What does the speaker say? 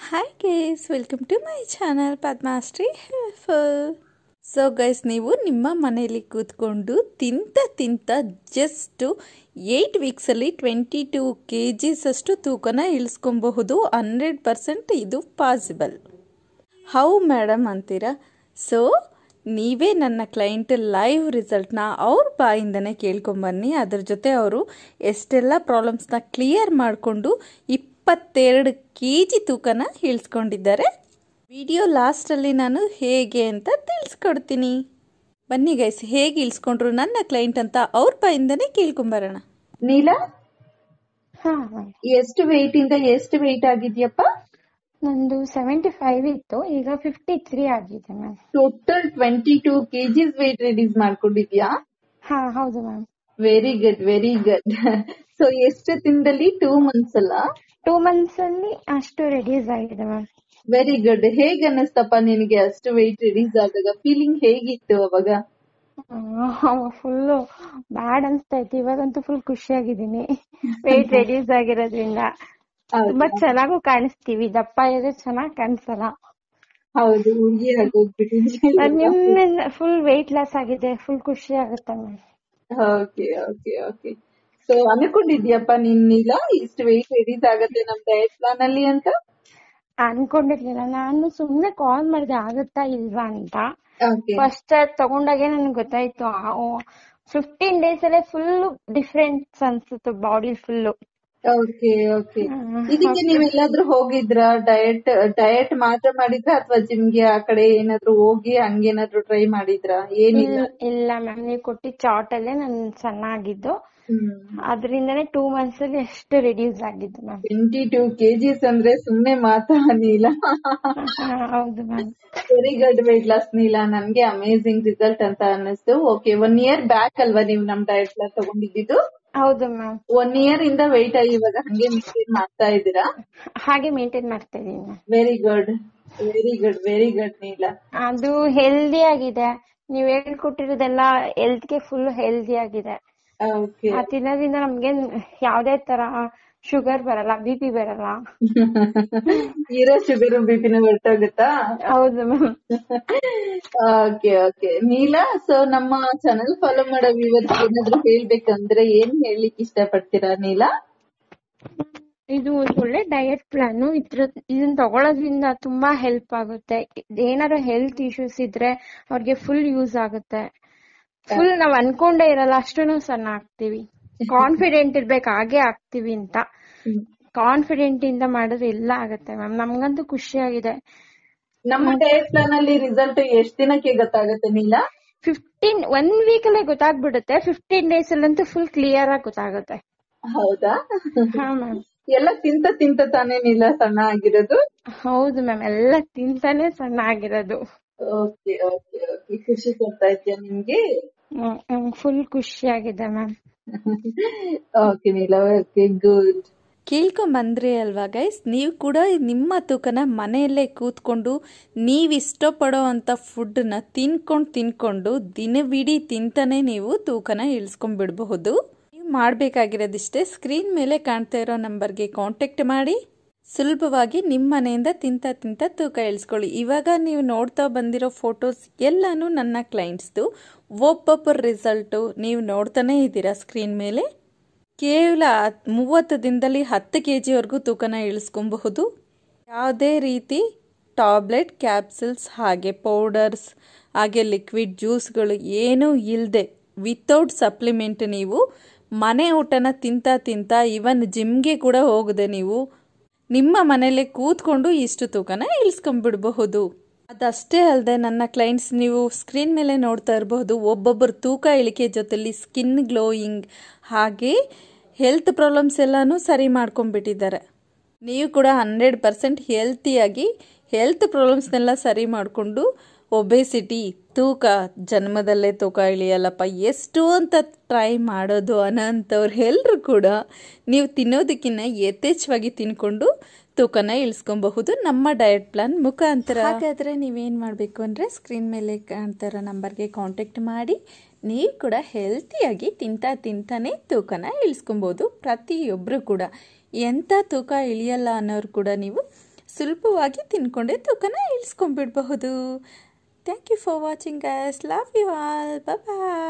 Hi guys, welcome to my channel Padmaastri Helpful. So guys, ನೀವು ನಿಮ್ಮ ಮನೆಯಲ್ಲಿ ಕೂತ್ಕೊಂಡು ತಿಂತ ಜಸ್ಟ್ 8 ವೀಕ್ಸಲ್ಲಿ 22 kgs ಅಷ್ಟು ತೂಕನ ಇಳಿಸ್ಕೊಬಹುದು. 100% ಇದು ಪಾಸಿಬಲ್. ಹೌ ಮೇಡಮ್ ಅಂತೀರಾ? ಸೊ ನೀವೇ ನನ್ನ ಕ್ಲೈಂಟ್ ಲೈವ್ ರಿಸಲ್ಟ್ನ ಅವ್ರ ಬಾಯಿಂದನೇ ಕೇಳ್ಕೊಂಬನ್ನಿ. ಅದ್ರ ಜೊತೆ ಅವರು ಎಷ್ಟೆಲ್ಲ ಪ್ರಾಬ್ಲಮ್ಸ್ನ ಕ್ಲಿಯರ್ ಮಾಡಿಕೊಂಡು 22 kg ತೂಕನ ಇಳಿಸ್ಕೊಂಡಿದ್ದಾರೆ. ವಿಡಿಯೋ ಲಾಸ್ಟಲ್ಲಿ ನಾನು ಹೇಗೆ ಅಂತ ತಿಳಿಸ್ಕೊಡ್ತೀನಿ. ಬನ್ನಿ ಗೈಸ್, ಹೇಗೆ ಇಳಿಸ್ಕೊಂಡ್ರು ನನ್ನ ಕ್ಲೈಂಟ್ ಅಂತ ಅವ್ರ ಬಾಯಿಂದನೇ ಕೇಳ್ಕೊಂಬರೋಣ. ನೀಲಾ, ಎಷ್ಟು ವೆಯ್ಟ್ ಇಂದ ಎಷ್ಟು ವೆಯ್ಟ್ ಆಗಿದ್ಯಪ್ಪ? ನಂದು 75 ಇತ್ತು, ಈಗ 53 ಆಗಿದೆ ma'am. Total 22 kgs weight release ಮಾಡ್ಕೊಂಡಿದ್ಯಾ? ಹಾ ಹೌದು ma'am. Very good, very good. So ಎಷ್ಟು ದಿನದಲ್ಲಿ? 2 months ಅಲ್ಲ? 2 months ಅಲ್ಲಿ ಅಷ್ಟು ರೆಡ್ಯೂಸ್ ಆಗಿದೆ ಮ್ಯಾಮ್. Very good. ಹೇಗ್ ಅನ್ನಿಸ್ತಪ್ಪ ನಿನಗೆ ಅಷ್ಟು ವೆಯ್ಟ್ ರಿಲೀಸ್ ಆದಾಗ? ಫೀಲಿಂಗ್ ಹೇಗಿತ್ತು ಅವಾಗ? ಫುಲ್ ಬ್ಯಾಡ್ ಅನ್ಸ್ತಾ ಇತ್ತು. ಇವಾಗಂತೂ ಫುಲ್ ಖುಷಿಯಾಗಿದ್ದೀನಿ ವೆಯ್ಟ್ ರೆಡ್ಯೂಸ್ ಆಗಿರೋದ್ರಿಂದ. ತುಂಬಾ ಚೆನ್ನಾಗೂ ಕಾಣಿಸ್ತೀವಿ. ದಪ್ಪ ಇದ್ರೆ ಚೆನ್ನಾಗ್ ಕಾಣಿಸಲ್ಲ. ಹೌದು, ಹುಡುಗಿ ಆಗೋಗ್ಬಿಟ್ಟಿದ್ಯಾ? ನಿಮ್ಮಿಂದ ಫುಲ್ ವೆಯ್ಟ್ ಲಾಸ್ ಆಗಿದೆ. ಫುಲ್ ಖುಷಿ ಆಗುತ್ತೆ ma'am. Okay okay okay. So ಅನ್ಕೊಂಡಿದ್ಯಪ್ಪ ನೀನೀಗ ಇಷ್ಟು ವೆಯ್ಟ್ ರಿಲೀಸ್ ಆಗತ್ತೆ ನಮ್ ಡಯಟ್ ಪ್ಲಾನ್ ಅಲ್ಲಿ ಅಂತ? ಅನ್ಕೊಂಡಿರ್ಲಿಲ್ಲ. ನಾನು ಸುಮ್ನೆ ಕಾಲ್ ಮಾಡಿದೆ ಆಗುತ್ತಾ ಇಲ್ವಾ ಅಂತ. Okay. ಫಸ್ಟ್ ತಗೊಂಡಾಗೆ ನನ್ಗೆ ಗೊತ್ತಾಯ್ತು. 15 days ಅಲ್ಲೇ ಫುಲ್ ಡಿಫ್ರೆನ್ಸ್ ಅನ್ಸುತ್ತೆ ಬಾಡಿ ಫುಲ್. Okay okay. ಇದಕ್ಕೆ ನೀವೆಲ್ಲಾದ್ರೂ ಹೋಗಿದ್ರಾ? ಡಯಟ್ ಮಾತ್ರ ಮಾಡಿದ್ರಾ ಅಥವಾ ಜಿಮ್ಗೆ ಆ ಕಡೆ ಏನಾದ್ರು ಹೋಗಿ ಹಂಗೇನಾದ್ರು ಟ್ರೈ ಮಾಡಿದ್ರಾ? ಏನಿಲ್ಲ. ಇಲ್ಲ ಮ್ಯಾಮ್, ನೀವು ಕೊಟ್ಟಿದ್ ಚಾರ್ಟ್ ಅಲ್ಲೇ ನನ್ ಚೆನ್ನಾಗಿದ್ದು. ಅದರಿಂದನೇ 2 months ಅಲ್ಲಿ ಎಷ್ಟು ರೆಡ್ಯೂಸ್ ಆಗಿದ್ದು ಮ್ಯಾಮ್. 22 kgs ಅಂದ್ರೆ ಸುಮ್ನೆ ಮಾತಾ ನೀಲಾ? ಹೌದು ma'am. Very good weight loss Neela. ನನ್ಗೆ ಅಮೇಸಿಂಗ್ ರಿಸಲ್ಟ್ ಅಂತ ಅನ್ನಿಸ್ತು. ಓಕೆ, 1 year ಬ್ಯಾಕ್ ಅಲ್ವಾ ನೀವು ನಮ್ ಡಯಟ್ ಪ್ಲಾನ್ ತಗೊಂಡಿದ್ದು? ಹೌದು ಮ್ಯಾಮ್. 1 year ಇಂದ ವೆಯ್ಟ್ ಇವಾಗ ಹಂಗೆ ಮೇಂಟೈನ್ ಮಾಡ್ತಾ ಇದ್ದೀರಾ? ಹಾಗೆ ಮೇಂಟೈನ್ ಮಾಡ್ತಾ ಇದೀನಿ. Very good, very good, very good Neela. ಅದು ಹೆಲ್ದಿ ಆಗಿದೆ. ನೀವ್ ಹೇಳ್ಕೊಟ್ಟಿರೋದೆಲ್ಲ ಹೆಲ್ತ್ ಗೆ ಫುಲ್ ಹೆಲ್ದಿ ಆಗಿದೆ. ಆ ತಿನ್ನೋದ್ರಿಂದ ನಮ್ಗೆ ಯಾವ್ದೇ ತರ ಶುಗರ್ ಬರಲ್ಲ, BP ಬರಲ್ಲ. ಇರೋ ಶುಗರ್ ಬಿಪಿನ ಹೊರಟೋಗುತ್ತಾ? ಹೌದು ma'am. Okay okay Neela, so ನಮ್ಮ ಚಾನೆಲ್ ಫಾಲೋ ಮಾಡೋ ವ್ಯೂವರ್ಸ್ ಏನಾದ್ರು ಹೇಳ್ಬೇಕಂದ್ರೆ ಏನ್ ಹೇಳಲಿಕ್ಕೆ ಇಷ್ಟ ಪಡ್ತೀರಾ ನೀಲಾ? ಇದು ಒಳ್ಳೆ ಡಯಟ್ ಪ್ಲಾನ್. ಇದನ್ನ ತಗೊಳ್ಳೋದ್ರಿಂದ ತುಂಬಾ ಹೆಲ್ಪ್ ಆಗುತ್ತೆ. ಏನಾದ್ರು ಹೆಲ್ತ್ ಇಶ್ಯೂಸ್ ಇದ್ರೆ ಅವ್ರಿಗೆ ಫುಲ್ ಯೂಸ್ ಆಗುತ್ತೆ. ಫುಲ್ ನಾವ್ ಅನ್ಕೊಂಡೇ ಇರಲ್ಲ ಅಷ್ಟೂನು ಸಣ್ಣ ಆಗ್ತೀವಿ. ಕಾನ್ಫಿಡೆಂಟ್ ಇರ್ಬೇಕು ಹಾಗೆ ಆಗ್ತೀವಿ ಅಂತ. ಕಾನ್ಫಿಡೆಂಟ್ ಇಂದ ಮಾಡಿದ್ರೆ ಎಲ್ಲ ಆಗುತ್ತೆ ಮ್ಯಾಮ್. ನಮ್ಗಂತೂ ಖುಷಿ ಆಗಿದೆ. ನಮ್ಮ ಡಯಟ್ ಪ್ಲಾನ್ ಅಲ್ಲಿ ರಿಸಲ್ಟ್ ಎಷ್ಟ್ ದಿನಕ್ಕೆ ಗೊತ್ತಾಗುತ್ತೆ ನೀಲಾ? 1 week ಅಲ್ಲೇ ಗೊತ್ತಾಗ್ಬಿಡುತ್ತೆ. 15 days ಅಲ್ಲಂತೂ ಫುಲ್ ಕ್ಲಿಯರ್ ಆಗಿ ಗೊತ್ತಾಗುತ್ತೆ. ಹೌದಾ? ಹಾ ಮ್ಯಾಮ್. ಎಲ್ಲ ತಿಂತ ತಾನೇ ನೀಲಾ ಸಣ್ಣ ಆಗಿರೋದು? ಹೌದು ಮ್ಯಾಮ್, ಎಲ್ಲ ತಿಂತಾನೆ ಸಣ್ಣ ಆಗಿರೋದು. Okay okay okay. ಖುಷಿ ಕೊಡ್ತಾ ಇದ್ಯಾ ನಿಮ್ಗೆ? ಫುಲ್ ಖುಷಿ ಆಗಿದೆ ma'am. Okay Neela, okay good. ಕೇಳ್ಕೊಂಬಂದ್ರಿ ಅಲ್ವಾ ಗೈಸ್? ನೀವು ಕೂಡ ನಿಮ್ಮ ತೂಕನ ಮನೆಯಲ್ಲೇ ಕೂತ್ಕೊಂಡು ನೀವು ಇಷ್ಟಪಡೋ ಅಂಥ ಫುಡ್ಡನ್ನ ತಿನ್ಕೊಂಡು ದಿನವಿಡೀ ತಿಂತಾನೆ ನೀವು ತೂಕನ ಇಳಿಸ್ಕೊಂಡ್ಬಿಡಬಹುದು. ನೀವು ಮಾಡಬೇಕಾಗಿರೋದಿಷ್ಟೇ, ಸ್ಕ್ರೀನ್ ಮೇಲೆ ಕಾಣ್ತಾ ಇರೋ ನಂಬರ್ಗೆ ಕಾಂಟ್ಯಾಕ್ಟ್ ಮಾಡಿ ಸುಲಭವಾಗಿ ನಿಮ್ಮ ಮನೆಯಿಂದ ತಿಂತ ತೂಕ ಇಳಿಸ್ಕೊಳ್ಳಿ. ಇವಾಗ ನೀವು ನೋಡ್ತಾ ಬಂದಿರೋ ಫೋಟೋಸ್ ಎಲ್ಲಾನು ನನ್ನ ಕ್ಲೈಂಟ್ಸ್ದು. ಒಬ್ಬೊಬ್ಬರ ರಿಸಲ್ಟು ನೀವು ನೋಡ್ತಾನೆ ಇದ್ದೀರಾ ಸ್ಕ್ರೀನ್ ಮೇಲೆ. ಕೇವಲ 30 ದಿನದಲ್ಲಿ 10 kgವರೆಗೂ ತೂಕನ ಇಳಿಸ್ಕೊಬಹುದು. ಯಾವುದೇ ರೀತಿ ಟಾಬ್ಲೆಟ್, ಕ್ಯಾಪ್ಸೂಲ್ಸ್, ಹಾಗೆ ಪೌಡರ್ಸ್, ಹಾಗೆ ಲಿಕ್ವಿಡ್ ಜ್ಯೂಸ್ಗಳು ಏನೂ ಇಲ್ಲದೆ ವಿತೌಟ್ ಸಪ್ಲಿಮೆಂಟ್ ನೀವು ಮನೆ ಊಟನ ತಿಂತ ಇವನ್ ಜಿಮ್ಗೆ ಕೂಡ ಹೋಗದೆ ನೀವು ನಿಮ್ಮ ಮನೆಯಲ್ಲೇ ಕೂತ್ಕೊಂಡು ಇಷ್ಟು ತೂಕನ ಇಳಿಸ್ಕೊಂಡ್ಬಿಡಬಹುದು. ಅದಷ್ಟೇ ಅಲ್ಲದೆ ನನ್ನ ಕ್ಲೈಂಟ್ಸ್ ನೀವು ಸ್ಕ್ರೀನ್ ಮೇಲೆ ನೋಡ್ತಾ ಇರಬಹುದು, ಒಬ್ಬೊಬ್ಬರು ತೂಕ ಇಳಿಕೆ ಜೊತೆಲಿ ಸ್ಕಿನ್ ಗ್ಲೋಯಿಂಗ್ ಹಾಗೆ ಹೆಲ್ತ್ ಪ್ರಾಬ್ಲಮ್ಸ್ ಎಲ್ಲಾನು ಸರಿ ಮಾಡ್ಕೊಂಡ್ಬಿಟ್ಟಿದ್ದಾರೆ. ನೀವು ಕೂಡ 100% ಹೆಲ್ತಿಯಾಗಿ ಹೆಲ್ತ್ ಪ್ರಾಬ್ಲಮ್ಸ್ನೆಲ್ಲ ಸರಿ ಮಾಡಿಕೊಂಡು ಒಬೆಸಿಟಿ, ತೂಕ ಜನ್ಮದಲ್ಲೇ ತೂಕ ಇಳಿಯಲ್ಲಪ್ಪ ಎಷ್ಟು ಅಂತ ಟ್ರೈ ಮಾಡೋದು ಅನ್ನೋಂಥವ್ರು ಎಲ್ಲರೂ ಕೂಡ ನೀವು ತಿನ್ನೋದಕ್ಕಿಂತ ಯಥೇಚ್ಛವಾಗಿ ತಿನ್ಕೊಂಡು ತೂಕನ ಇಳಿಸ್ಕೊಬಹುದು ನಮ್ಮ ಡಯಟ್ ಪ್ಲಾನ್ ಮುಖಾಂತರ. ಹಾಗಾದರೆ ನೀವೇನು ಮಾಡಬೇಕು ಅಂದರೆ ಸ್ಕ್ರೀನ್ ಮೇಲೆ ಕಾಣ್ತಾ ಇರೋ ನಂಬರ್ಗೆ ಕಾಂಟ್ಯಾಕ್ಟ್ ಮಾಡಿ ನೀವು ಕೂಡ ಹೆಲ್ತಿಯಾಗಿ ತಿಂತಾನೆ ತೂಕನ ಇಳಿಸ್ಕೊಬೋದು. ಪ್ರತಿಯೊಬ್ಬರು ಕೂಡ ಎಂಥ ತೂಕ ಇಳಿಯಲ್ಲ ಅನ್ನೋರು ಕೂಡ ನೀವು ಸುಲಭವಾಗಿ ತಿನ್ಕೊಂಡೆ ತೂಕನ ಇಳಿಸ್ಕೊಂಡ್ಬಿಡಬಹುದು. Thank you for watching guys. Love you all. Bye.